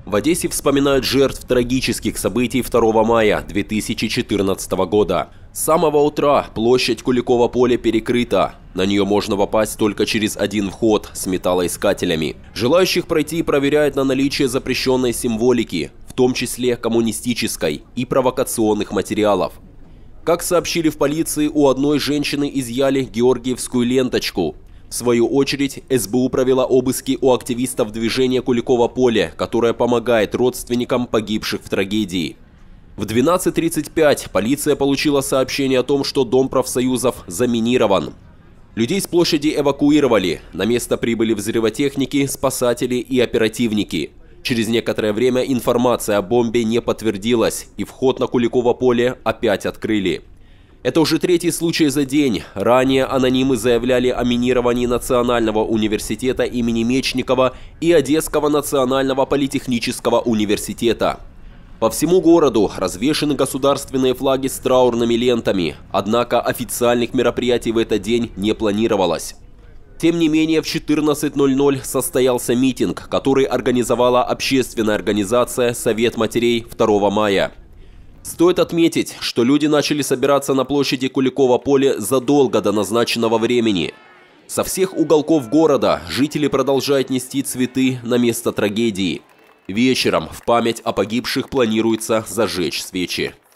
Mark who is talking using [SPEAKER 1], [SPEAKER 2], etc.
[SPEAKER 1] В Одессе вспоминают жертв трагических событий 2 мая 2014 года. С самого утра площадь Куликово поле перекрыта. На нее можно попасть только через один вход с металлоискателями. Желающих пройти проверяют на наличие запрещенной символики, в том числе коммунистической, и провокационных материалов. Как сообщили в полиции, у одной женщины изъяли георгиевскую ленточку. В свою очередь, СБУ провела обыски у активистов движения Куликово поле, которое помогает родственникам погибших в трагедии. В 12:35 полиция получила сообщение о том, что Дом профсоюзов заминирован. Людей с площади эвакуировали, на место прибыли взрывотехники, спасатели и оперативники. Через некоторое время информация о бомбе не подтвердилась, и вход на Куликово поле опять открыли. Это уже третий случай за день. Ранее анонимы заявляли о минировании Национального университета имени Мечникова и Одесского национального политехнического университета. По всему городу развешаны государственные флаги с траурными лентами, однако официальных мероприятий в этот день не планировалось. Тем не менее, в 14:00 состоялся митинг, который организовала общественная организация «Совет матерей 2 мая». Стоит отметить, что люди начали собираться на площади Куликово поле задолго до назначенного времени. Со всех уголков города жители продолжают нести цветы на место трагедии. Вечером в память о погибших планируется зажечь свечи.